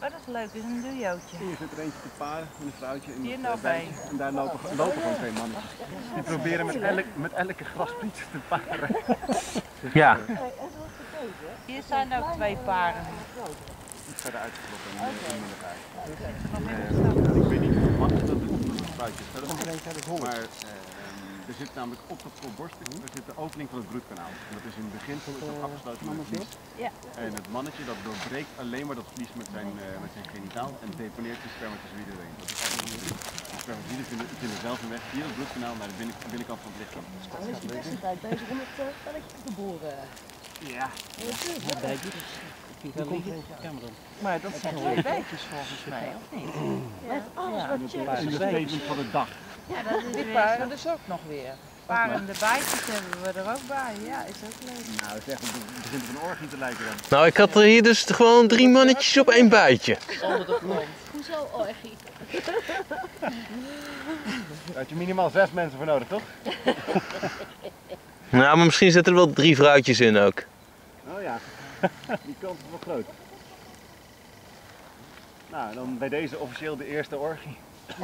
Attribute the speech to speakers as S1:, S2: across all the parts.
S1: dat is leuk, dat is een duootje.
S2: Hier zit er eentje te paren met een vrouwtje in
S1: Hier
S2: het
S1: nog
S2: bijtje.
S1: één.
S2: En daar lopen gewoon twee mannetjes. Die proberen met elke graspriet te paren.
S3: Ja.
S1: Hier zijn ook twee paren.
S2: Iets verder uitgetrokken in de rij. Ik weet niet hoe makkelijk dat is om een spuitje verder te gaan. Maar er zit namelijk op dat kopborststuk de opening van het broedkanaal. En dat is in het begin afgesloten met vlies.
S1: Ja.
S2: En het mannetje dat doorbreekt alleen maar dat vlies met zijn genitaal en deponeert zijn spermatozoïden erin. Dat is altijd wat het is. De spermatozoïden vinden zelf een weg via het bloedkanaal naar de binnenkant van het lichaam.
S4: Dan is de beste tijd bezig om het spelletje te boren.
S2: Ja.
S1: Maar dat zijn twee beetjes volgens mij, of niet?
S4: Met alles wat je
S2: Dat is de statement van de dag.
S1: Ja, dat is die paren dus ook nog weer. Parende bijtjes hebben we er ook bij, ja, is ook leuk.
S2: Nou, het begint op een orgie te lijken dan.
S3: Nou, ik had er hier dus gewoon 3 mannetjes op 1 buitje.
S1: Onder de grond.
S4: Hoezo orgie?
S2: Daar had je minimaal 6 mensen voor nodig, toch?
S3: Nou, maar misschien zitten er wel 3 vrouwtjes in ook.
S2: Oh ja, die kans is wel groot. Nou, dan bij deze officieel de eerste orgie.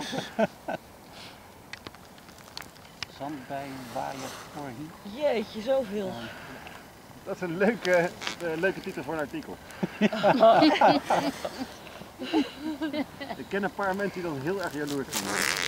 S5: Zandbijenwaaier orgie.
S4: Jeetje, zoveel.
S2: Dat is een leuke titel voor een artikel. Ik ken een paar mensen die dan heel erg jaloers zijn.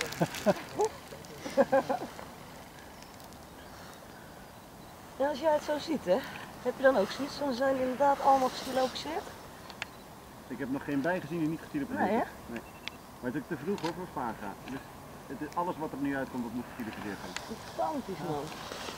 S4: En als jij het zo ziet, hè, heb je dan ook zoiets? Dan zijn die inderdaad allemaal gestilopiseerd?
S2: Ik heb nog geen bij gezien die niet gestilopiseerd
S4: Nee, hè?
S2: is. Nee. Maar het is ook te vroeg hoor voor Spaga. Dus alles wat er nu uitkomt, dat moet gestilopiseerd zijn.
S4: Gigantisch man.